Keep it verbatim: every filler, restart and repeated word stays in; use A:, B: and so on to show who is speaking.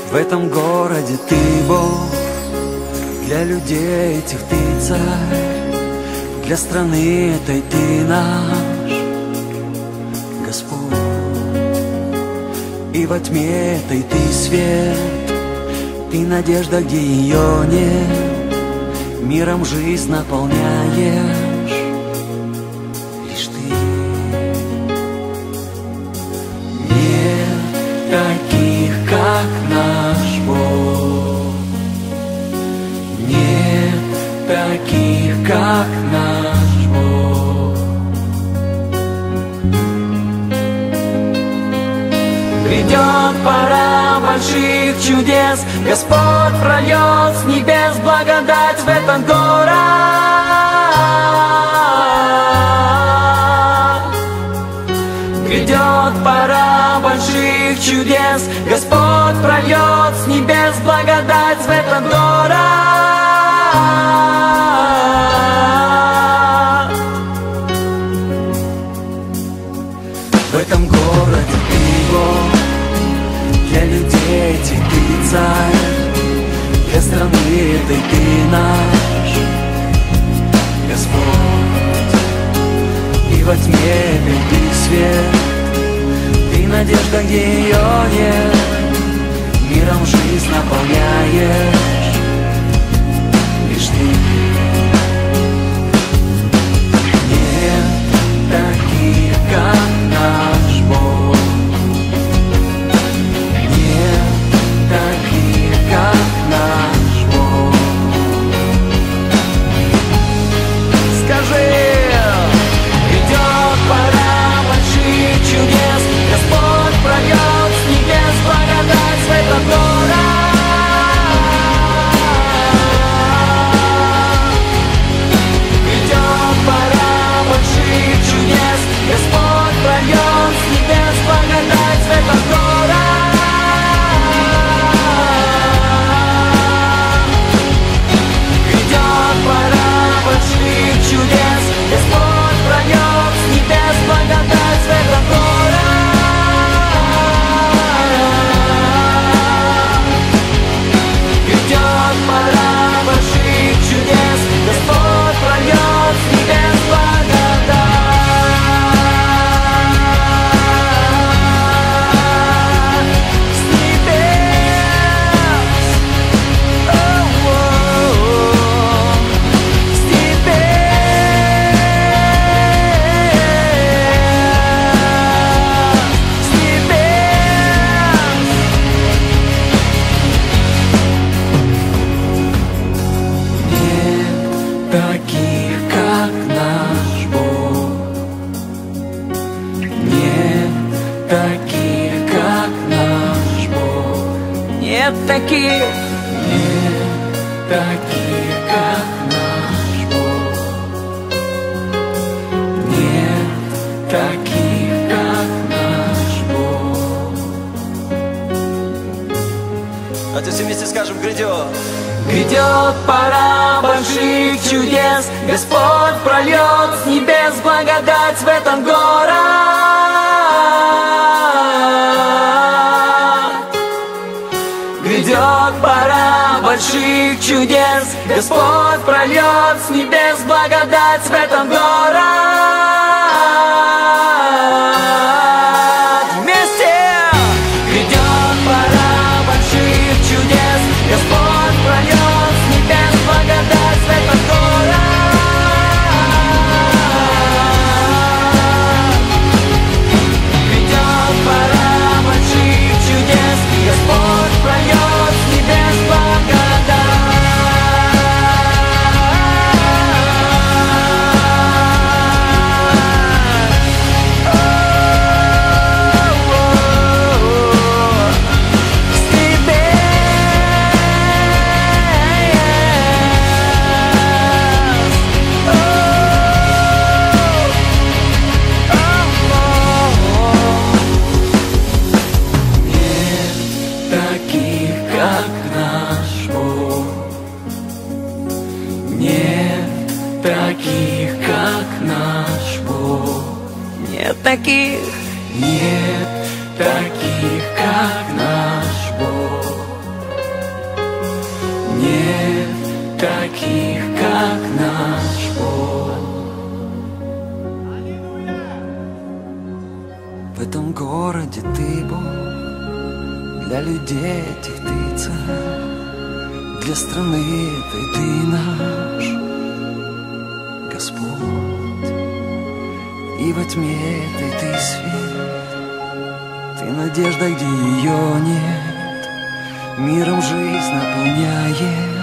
A: В этом городе ты Бог, для людей этих ты царь, для страны этой ты наш Господь. И во тьме этой ты свет, ты надежда, где ее нет, миром жизнь наполняешь лишь ты. Нет таких, как наш Бог, нет таких, как наш Бог. Придет пора больших чудес, Господь прольет с небес благодать в этот город. Придет пора больших чудес, Господь прольет с небес благодать в этот город. В этом городе ты Бог, для людей этих ты царь, для страны этой ты наш Господь. И во тьме этой ты свет, ты надежда, где ее нет, миром жизнь наполняешь лишь ты. Нет таких, как наш Бог, нет таких, как наш Бог. Скажи, придет пора больших чудес, Господь прольет с небес благодать в этот город. Придет пора больших чудес, Господь прольет с небес благодать в этот город. Придет пора больших чудес, Господь прольет с небес благодать в этот город. Придет пора больших чудес, Господь прольет с небес благодать. С небес, о-о-о, с небес, с небес. Нет таких, как наш Бог, нет таких, как наш Бог, нет таких, нет таких, как наш Бог, нет таких, как наш Бог.
B: Давайте все вместе скажем: грядет.
A: Грядет пора больших чудес, Господь прольет с небес благодать в этот город. Грядет пора больших чудес, Господь прольет с небес благодать в этот город. Вместе! Грядет пора больших чудес, Господь прольет с небес благодать в этот город. Грядет пора больших чудес, Господь прольет с небес таких, как наш Бог. Нет таких, нет таких, как наш Бог. свете ты Бог, для людей этих ты царь, для страны этой ты наш Господь, и во тьме этой ты свет, ты надежда, где ее нет, миром жизнь наполняет.